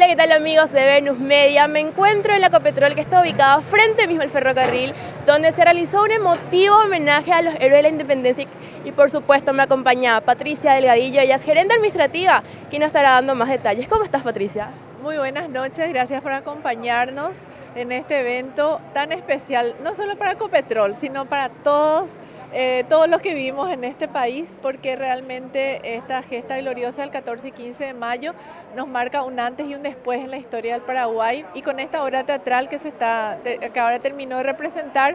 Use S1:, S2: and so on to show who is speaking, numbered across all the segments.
S1: Hola, ¿qué tal amigos de Venus Media? Me encuentro en la Ecopetrol, que está ubicada frente mismo al ferrocarril, donde se realizó un emotivo homenaje a los héroes de la independencia y por supuesto me acompaña Patricia Delgadillo, ella es gerente administrativa, quien nos estará dando más detalles. ¿Cómo estás, Patricia?
S2: Muy buenas noches, gracias por acompañarnos en este evento tan especial, no solo para Ecopetrol, sino para todos los que vivimos en este país, porque realmente esta gesta gloriosa del 14 y 15 de mayo nos marca un antes y un después en la historia del Paraguay, y con esta obra teatral que ahora terminó de representar,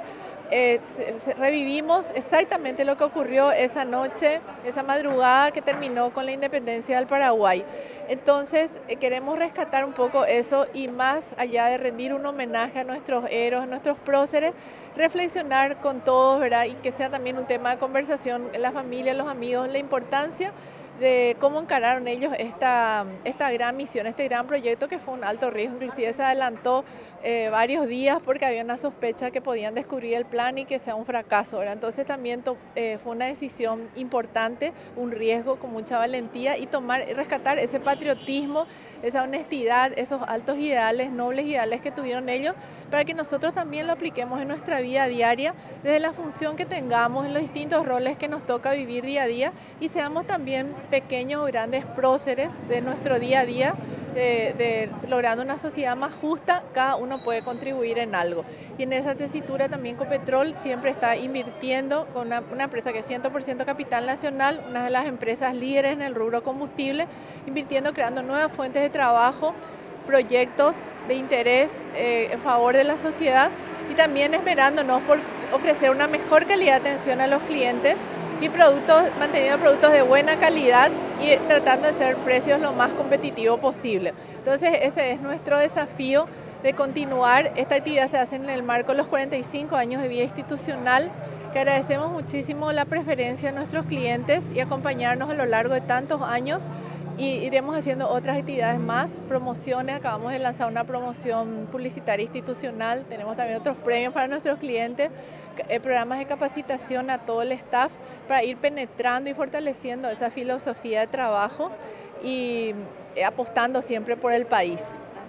S2: revivimos exactamente lo que ocurrió esa noche, esa madrugada que terminó con la independencia del Paraguay. Entonces queremos rescatar un poco eso y, más allá de rendir un homenaje a nuestros héroes, a nuestros próceres, reflexionar con todos, ¿verdad? Y que sea también un tema de conversación en la familia, los amigos, la importancia de cómo encararon ellos esta gran misión, este gran proyecto que fue un alto riesgo. Inclusive se adelantó varios días porque había una sospecha que podían descubrir el plan y que sea un fracaso, ¿verdad? Entonces también fue una decisión importante, un riesgo con mucha valentía, y rescatar ese patriotismo, esa honestidad, esos altos ideales, nobles ideales que tuvieron ellos, para que nosotros también lo apliquemos en nuestra vida diaria, desde la función que tengamos, en los distintos roles que nos toca vivir día a día, y seamos también pequeños o grandes próceres de nuestro día a día, logrando una sociedad más justa. Cada uno puede contribuir en algo. Y en esa tesitura también Ecopetrol siempre está invirtiendo con una empresa que es 100% capital nacional, una de las empresas líderes en el rubro combustible, invirtiendo, creando nuevas fuentes de trabajo, proyectos de interés en favor de la sociedad, y también esperándonos por ofrecer una mejor calidad de atención a los clientes y manteniendo productos de buena calidad y tratando de ser precios lo más competitivos posible. Entonces ese es nuestro desafío de continuar. Esta actividad se hace en el marco de los 45 años de vida institucional, que agradecemos muchísimo la preferencia de nuestros clientes y acompañarnos a lo largo de tantos años. Y iremos haciendo otras actividades más, promociones. Acabamos de lanzar una promoción publicitaria institucional, tenemos también otros premios para nuestros clientes, programas de capacitación a todo el staff para ir penetrando y fortaleciendo esa filosofía de trabajo y apostando siempre por el país.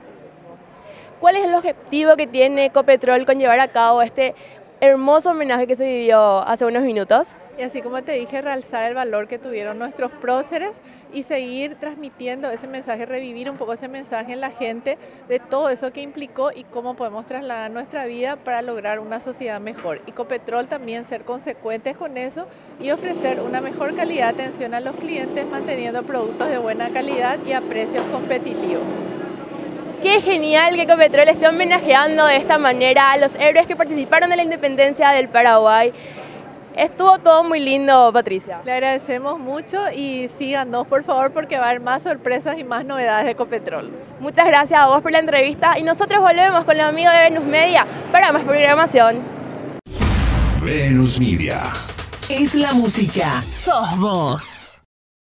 S1: ¿Cuál es el objetivo que tiene Ecopetrol con llevar a cabo este hermoso homenaje que se vivió hace unos minutos?
S2: Y así como te dije, realzar el valor que tuvieron nuestros próceres y seguir transmitiendo ese mensaje, revivir un poco ese mensaje en la gente de todo eso que implicó y cómo podemos trasladar nuestra vida para lograr una sociedad mejor. Y Ecopetrol también ser consecuentes con eso y ofrecer una mejor calidad de atención a los clientes, manteniendo productos de buena calidad y a precios competitivos.
S1: Qué genial que Ecopetrol esté homenajeando de esta manera a los héroes que participaron en la independencia del Paraguay. Estuvo todo muy lindo, Patricia.
S2: Le agradecemos mucho y síganos, por favor, porque va a haber más sorpresas y más novedades de Ecopetrol.
S1: Muchas gracias a vos por la entrevista y nosotros volvemos con los amigos de Venus Media para más programación.
S3: Venus Media.
S4: Es la música. Sos vos.